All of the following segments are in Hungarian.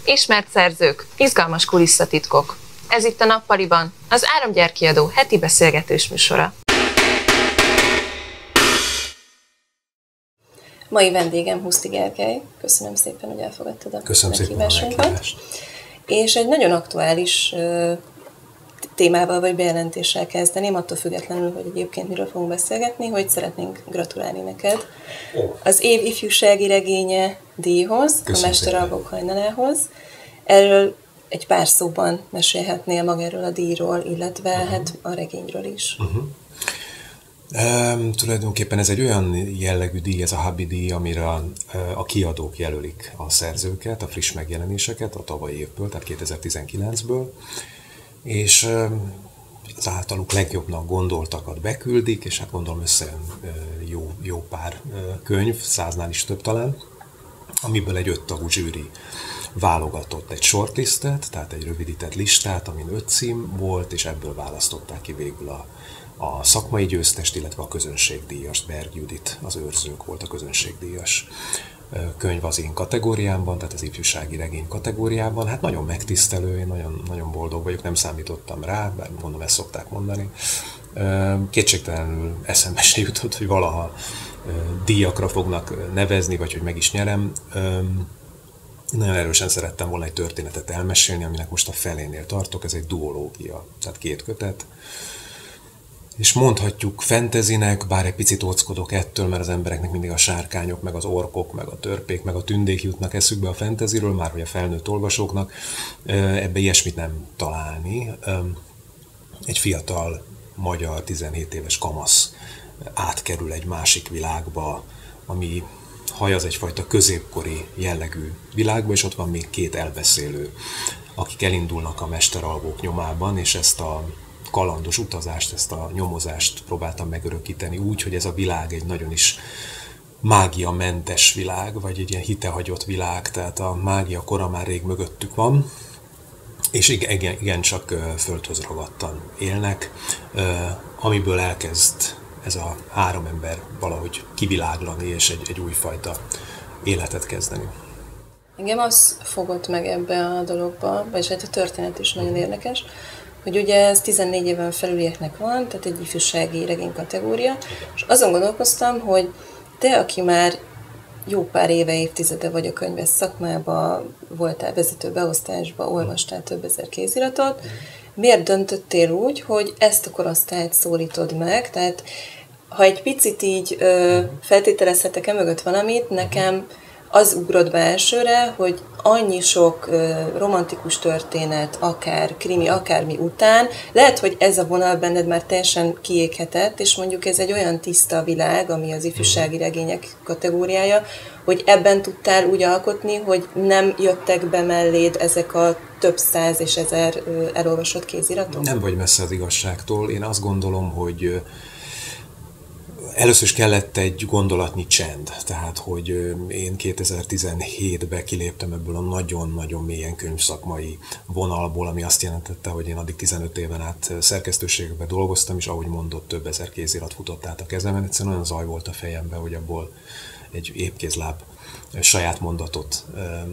Ismert szerzők, izgalmas kulisszatitkok. Ez itt a Nappaliban, az Áramgyár kiadó heti beszélgetős műsora. Mai vendégem Huszti Gergely. Köszönöm szépen, hogy elfogadtad a meghívásunkat. És egy nagyon aktuális témával vagy bejelentéssel kezdeném, attól függetlenül, hogy egyébként miről fogunk beszélgetni, hogy szeretnénk gratulálni neked az év ifjúsági regénye díjhoz, a Mesteralkok hajnalához. Erről egy pár szóban mesélhetnél magáról a díjról, illetve hát a regényről is. Tulajdonképpen ez egy olyan jellegű díj, ez a Habi díj, amire a kiadók jelölik a szerzőket, a friss megjelenéseket a tavalyi évből, tehát 2019-ből, és az általuk legjobbnak gondoltakat beküldik, és hát gondolom összejön jó pár könyv, 100-nál is több talán, amiből egy 5 tagú zsűri válogatott egy shortlistet, tehát egy rövidített listát, amin 5 cím volt, és ebből választották ki végül a szakmai győztest, illetve a közönségdíjas. Berg Judit, az Őrzők volt a közönségdíjas könyv az én kategóriámban, tehát az ifjúsági regény kategóriában. Hát nagyon megtisztelő, én nagyon boldog vagyok, nem számítottam rá, bár mondom, ezt szokták mondani. Kétségtelenül eszembe se jutott, hogy valaha díjakra fognak nevezni, vagy hogy meg is nyerem. Nagyon erősen szerettem volna egy történetet elmesélni, aminek most a felénél tartok, ez egy duológia, tehát 2 kötet. És mondhatjuk fantasynek, bár egy picit óckodok ettől, mert az embereknek mindig a sárkányok, meg az orkok, meg a törpék, meg a tündék jutnak eszükbe a fantasyről, már hogy a felnőtt olvasóknak, ebbe ilyesmit nem találni. Egy fiatal magyar 17 éves kamasz átkerül egy másik világba, ami hajaz egyfajta középkori jellegű világba, és ott van még 2 elbeszélő, akik elindulnak a mesteralkók nyomában, és ezt a kalandos utazást, ezt a nyomozást próbáltam megörökíteni úgy, hogy ez a világ egy nagyon is mágiamentes világ, vagy egy ilyen hitehagyott világ, tehát a mágia kora már rég mögöttük van, és igencsak földhöz ragadtan élnek, amiből elkezd ez a 3 ember valahogy kiviláglani, és egy újfajta életet kezdeni. Engem az fogott meg ebbe a dologba, vagyis hát a történet is nagyon érdekes, hogy ugye ez 14 éven felülieknek van, tehát egy ifjúsági regény kategória, és azon gondolkoztam, hogy te, aki már jó pár éve, évtizede vagy a könyves szakmában, voltál vezető beosztásban, olvastál több ezer kéziratot, miért döntöttél úgy, hogy ezt a korosztályt szólítod meg? Tehát ha egy picit így feltételezhetek mögött valamit, nekem az ugrott be elsőre, hogy annyi sok romantikus történet, akár krimi, akármi után, lehet, hogy ez a vonal benned már teljesen kiéghetett, és mondjuk ez egy olyan tiszta világ, ami az ifjúsági regények kategóriája, hogy ebben tudtál úgy alkotni, hogy nem jöttek be melléd ezek a több száz és ezer elolvasott kéziratok? Nem vagy messze az igazságtól. Én azt gondolom, hogy először is kellett egy gondolatnyi csend, tehát hogy én 2017-ben kiléptem ebből a nagyon-nagyon mélyen könyvszakmai vonalból, ami azt jelentette, hogy én addig 15 éven át szerkesztőségekben dolgoztam, és ahogy mondott, több ezer kézirat futott át a kezemen, egyszerűen olyan zaj volt a fejemben, hogy abból egy épkézláb saját mondatot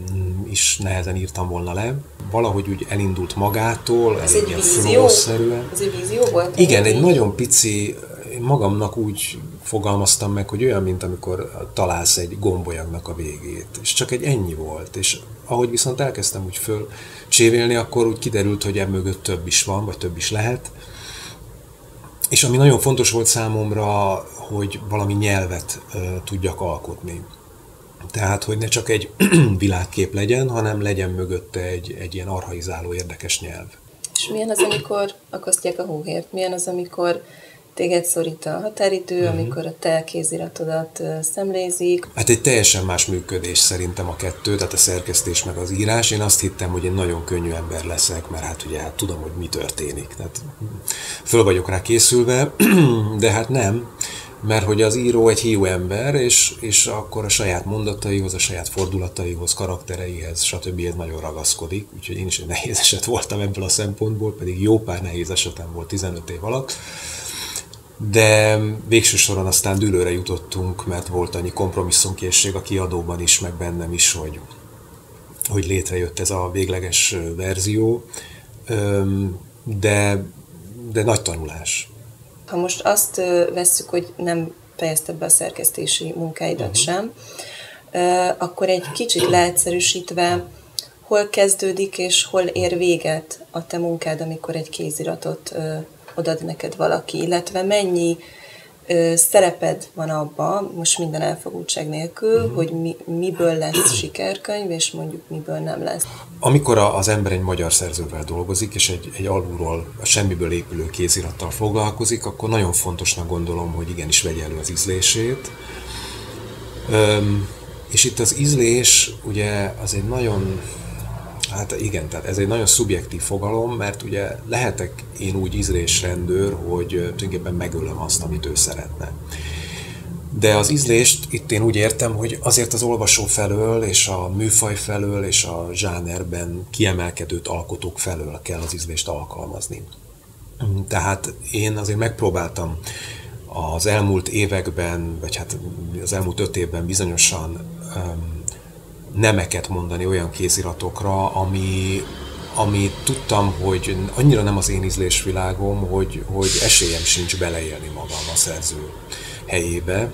is nehezen írtam volna le. Valahogy úgy elindult magától, ez egy ilyen flow-szerűen. Ez egy vízió volt? Igen, egy nagyon pici, én magamnak úgy fogalmaztam meg, hogy olyan, mint amikor találsz egy gombolyagnak a végét, és csak egy ennyi volt, és ahogy viszont elkezdtem úgy fölcsévélni, akkor úgy kiderült, hogy emögött több is van, vagy több is lehet. És ami nagyon fontos volt számomra, hogy valami nyelvet tudjak alkotni. Tehát, hogy ne csak egy világkép legyen, hanem legyen mögötte egy ilyen archaizáló, érdekes nyelv. És milyen az, amikor akasztják a hóhért? Milyen az, amikor téged szorít a határidő, amikor a te kéziratodat szemlézik? Hát egy teljesen más működés szerintem a kettő, tehát a szerkesztés meg az írás. Én azt hittem, hogy én nagyon könnyű ember leszek, mert hát ugye tudom, hogy mi történik. Tehát föl vagyok rá készülve, de hát nem. Mert hogy az író egy hiú ember, és akkor a saját mondataihoz, a saját fordulataihoz, karaktereihez, stb. Nagyon ragaszkodik. Úgyhogy én is egy nehéz eset voltam ebből a szempontból, pedig jó pár nehéz esetem volt 15 év alatt. De végső soron aztán dűlőre jutottunk, mert volt annyi kompromisszumkészség a kiadóban is, meg bennem is, hogy létrejött ez a végleges verzió, de nagy tanulás. Ha most azt vesszük, hogy nem fejezted be a szerkesztési munkáidat sem, akkor egy kicsit leegyszerűsítve, hol kezdődik és hol ér véget a te munkád, amikor egy kéziratot odad neked valaki, illetve mennyi szereped van abban, most minden elfogultság nélkül, hogy miből lesz sikerkönyv, és mondjuk miből nem lesz. Amikor az ember egy magyar szerzővel dolgozik, és egy alulról, a semmiből épülő kézirattal foglalkozik, akkor nagyon fontosnak gondolom, hogy igenis vegye elő az ízlését. És itt az ízlés, ugye, az egy nagyon... Hát igen, tehát ez egy nagyon szubjektív fogalom, mert ugye lehetek én úgy ízlésrendőr, hogy tulajdonképpen megölöm azt, amit ő szeretne. De az ízlést itt én úgy értem, hogy azért az olvasó felől, és a műfaj felől, és a zsánerben kiemelkedő alkotók felől kell az ízlést alkalmazni. Tehát én azért megpróbáltam az elmúlt években, vagy hát az elmúlt 5 évben bizonyosan nemeket mondani olyan kéziratokra, ami tudtam, hogy annyira nem az én ízlésvilágom, hogy esélyem sincs beleélni magam a szerző helyébe,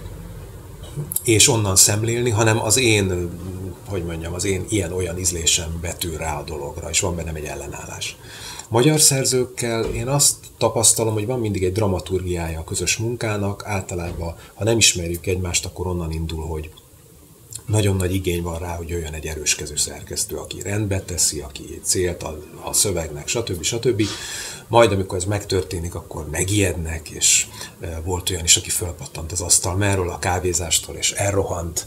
és onnan szemlélni, hanem az én, az én ilyen-olyan ízlésem betűr rá a dologra, és van bennem egy ellenállás. Magyar szerzőkkel én azt tapasztalom, hogy van mindig egy dramaturgiája a közös munkának, általában, ha nem ismerjük egymást, akkor onnan indul, hogy nagyon nagy igény van rá, hogy jöjjön egy erőskező szerkesztő, aki rendbe teszi, aki célt a szövegnek, stb. Majd, amikor ez megtörténik, akkor megijednek, és volt olyan is, aki fölpattant az asztal mellől a kávézástól, és elrohant,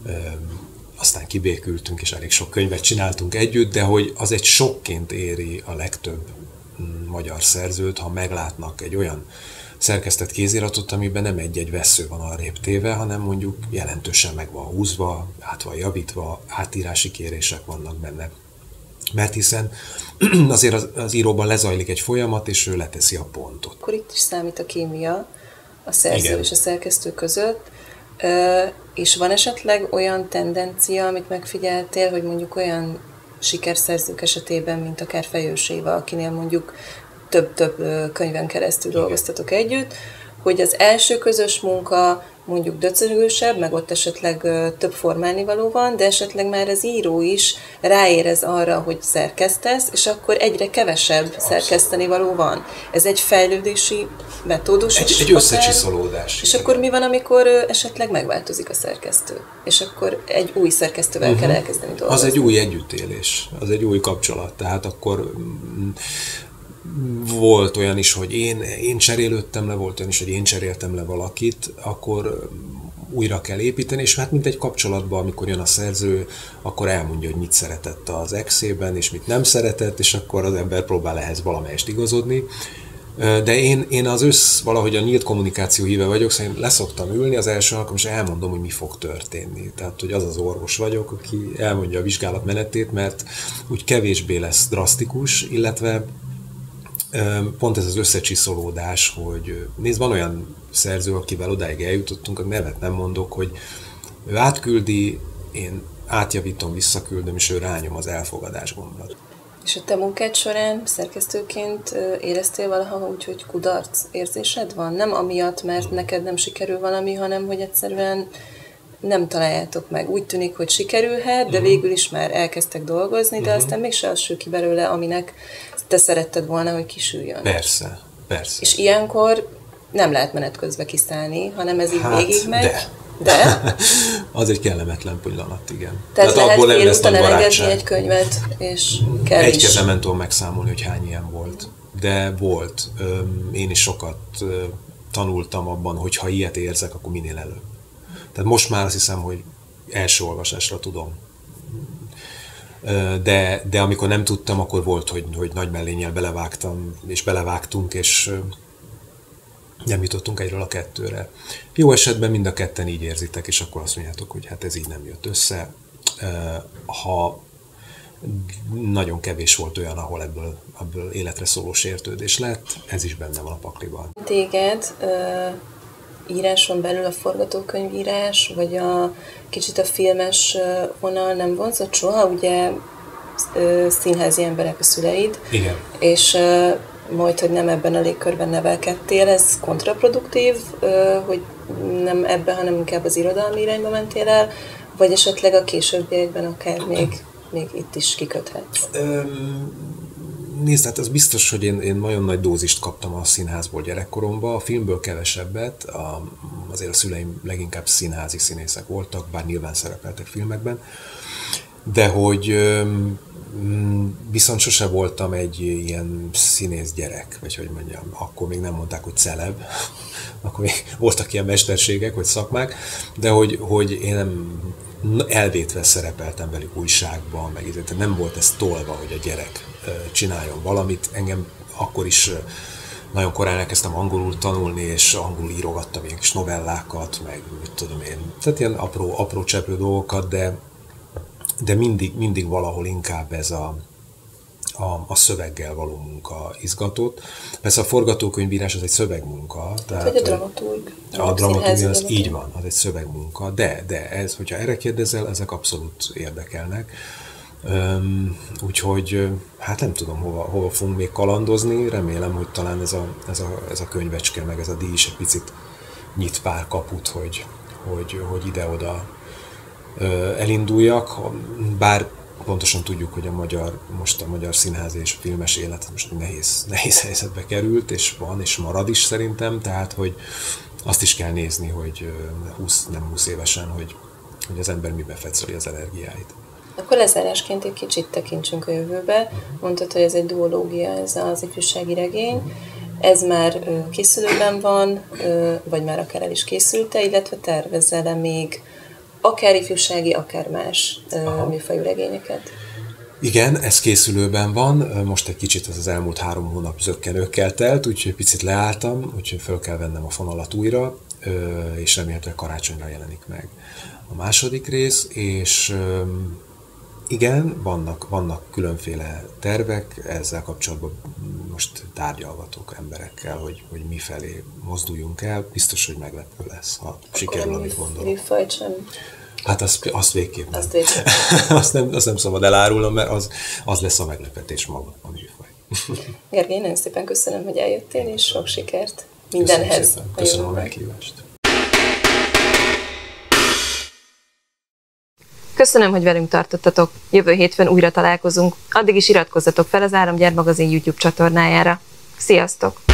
aztán kibékültünk, és elég sok könyvet csináltunk együtt, de hogy az egy sokként éri a legtöbb magyar szerzőt, ha meglátnak egy olyan szerkesztett kéziratot, amiben nem egy-egy vessző van arrébb téve, hanem mondjuk jelentősen meg van húzva, át van javítva, átírási kérések vannak benne. Mert hiszen azért az íróban lezajlik egy folyamat, és ő leteszi a pontot. Akkor itt is számít a kémia a szerző Igen. és a szerkesztő között, és van esetleg olyan tendencia, amit megfigyeltél, hogy mondjuk olyan sikerszerzők esetében, mint akár Fejős Éva, akinél mondjuk több könyven keresztül dolgoztatok együtt, hogy az első közös munka mondjuk döcögősebb, meg ott esetleg több formálnivaló van, de esetleg már az író is ráérez arra, hogy szerkesztesz, és akkor egyre kevesebb szerkesztenivaló van. Ez egy fejlődési metódus. Egy összecsiszolódás. És akkor mi van, amikor esetleg megváltozik a szerkesztő? És akkor egy új szerkesztővel kell elkezdeni dolgozni. Az egy új együttélés, az egy új kapcsolat. Tehát akkor volt olyan is, hogy én cserélődtem le, volt olyan is, hogy én cseréltem le valakit, akkor újra kell építeni, és hát mint egy kapcsolatban, amikor jön a szerző, akkor elmondja, hogy mit szeretett az exében, és mit nem szeretett, és akkor az ember próbál ehhez valamelyest igazodni. De én valahogy a nyílt kommunikáció híve vagyok, szóval én leszoktam ülni az első alkalom, és elmondom, hogy mi fog történni. Tehát, hogy az orvos vagyok, aki elmondja a vizsgálat menetét, mert úgy kevésbé lesz drasztikus, illetve pont ez az összecsiszolódás, hogy nézd, van olyan szerző, akivel odáig eljutottunk, a nevet nem mondok, hogy ő átküldi, én átjavítom, visszaküldöm, és ő rányom az elfogadás gombra. És a te munkád során szerkesztőként éreztél valaha úgy, hogy kudarc érzésed van? Nem amiatt, mert neked nem sikerül valami, hanem hogy egyszerűen nem találjátok meg. Úgy tűnik, hogy sikerülhet, de végül is már elkezdtek dolgozni, de aztán mégse az sül ki belőle, aminek te szeretted volna, hogy kisüljön. Persze. És ilyenkor nem lehet menet közben kiszállni, hanem ez így végig megy. De? Az egy kellemetlen pillanat, igen. Tehát lehet félúton elengedni egy könyvet, és kell egy is. kezem nem tudom megszámolni, hogy hány ilyen volt. De volt. Én is sokat tanultam abban, hogy ha ilyet érzek, akkor minél előbb. Tehát most már azt hiszem, hogy első olvasásra tudom. De amikor nem tudtam, akkor volt, hogy nagy mellénnyel belevágtam, és belevágtunk, és nem jutottunk egyről a kettőre. Jó esetben mind a ketten így érzitek, és akkor azt mondjátok, hogy hát ez így nem jött össze. Ha nagyon kevés volt olyan, ahol ebből életre szóló sértődés lett, ez is benne van a pakliban. Téged íráson belül a forgatókönyvírás, vagy kicsit a filmes vonal nem vonzott soha? Ugye színházi emberek a szüleid, Igen. és majd, hogy nem ebben a légkörben nevelkedtél, ez kontraproduktív, hogy nem ebben, hanem inkább az irodalmi irányba mentél el, vagy esetleg a későbbiekben akár még itt is kiköthetsz? Nézd, hát az biztos, hogy én nagyon nagy dózist kaptam a színházból gyerekkoromban, a filmből kevesebbet, azért a szüleim leginkább színházi színészek voltak, bár nyilván szerepeltek filmekben, de hogy viszont sose voltam egy ilyen színész gyerek, vagy hogy mondjam, akkor még nem mondták, hogy celeb, akkor még voltak ilyen mesterségek, vagy szakmák, de hogy én nem elvétve szerepeltem velük újságban, meg így, nem volt ez tolva, hogy a gyerek csináljon valamit. Engem akkor is nagyon korán elkezdtem angolul tanulni, és angolul írogattam ilyen kis novellákat, meg mit tudom én, tehát ilyen apró cseprő dolgokat, de mindig valahol inkább ez a szöveggel való munka izgatott. Persze a forgatókönyvírás az egy szövegmunka. Tehát, vagy a dramaturg. A dramaturgia az így van, az egy szövegmunka, de ez, hogyha erre kérdezel, ezek abszolút érdekelnek. Úgyhogy hát nem tudom, hova fogunk még kalandozni, remélem, hogy talán ez a könyvecske, meg ez a díj is egy picit nyit pár kaput, hogy ide-oda elinduljak, bár pontosan tudjuk, hogy most a magyar színház és filmes élet most nehéz helyzetbe került, és van, és marad is szerintem, tehát, hogy azt is kell nézni, hogy nem 20 évesen, hogy az ember mibe fetszeli az energiáit. Akkor lezárásként egy kicsit tekintsünk a jövőbe. Mondtad, hogy ez egy duológia, ez az ifjúsági regény. Ez már készülőben van, vagy már akár el is készült-e, illetve tervezzel-e még akár ifjúsági, akár más műfajú regényeket? Igen, ez készülőben van. Most egy kicsit az elmúlt 3 hónap zökkenőkkel telt, úgyhogy picit leálltam, úgyhogy föl kell vennem a fonalat újra, és remélhetőleg karácsonyra jelenik meg a második rész, és igen, vannak különféle tervek, ezzel kapcsolatban most tárgyalgatok emberekkel, hogy mifelé mozduljunk el. Biztos, hogy meglepő lesz, ha sikerül, amit gondolok. Műfajt sem? Hát azt végképp nem. Azt nem szabad elárulnom, mert az lesz a meglepetés maga, a műfaj. Gergely, nagyon szépen köszönöm, hogy eljöttél, és sok sikert mindenhez. Köszönöm a meghívást. Köszönöm, hogy velünk tartottatok. Jövő hétfőn újra találkozunk. Addig is iratkozzatok fel az Áramgyár magazin YouTube csatornájára. Sziasztok!